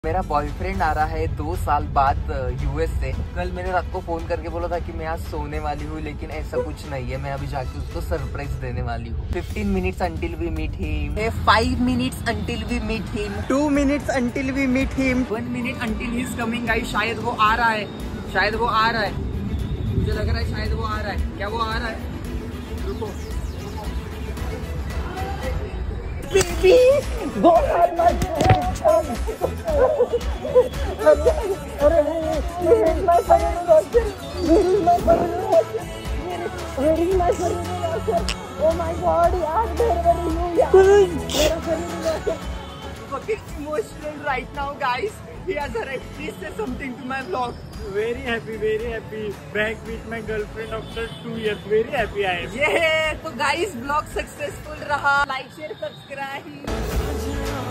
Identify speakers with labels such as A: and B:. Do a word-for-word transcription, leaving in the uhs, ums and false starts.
A: मेरा बॉयफ्रेंड आ रहा है दो साल बाद यूएस से। कल मैंने रात को फोन करके बोला था कि मैं आज सोने वाली हूँ, लेकिन ऐसा कुछ नहीं है। मैं अभी जाके उसको सरप्राइज देने वाली हूँ। Fifteen minutes until we meet him, five minutes until we meet him, two minutes until we meet him, one minute until he is coming guys. शायद वो आ रहा है, शायद वो आ रहा है, मुझे लग रहा है शायद वो आ रहा है। क्या वो आ रहा है? रुको Baby, go hide my phone. Where is my phone? Where is my phone? Where is my phone? Oh my God, yaar, where are you? Yaar, fucking emotional right now, guys. He has arrived. Please say something to my vlog.
B: Very happy, very happy. Back with my girlfriend after two years. Very happy I am.
A: Yeah, तो guys, vlog successful रहा. Like, share, subscribe.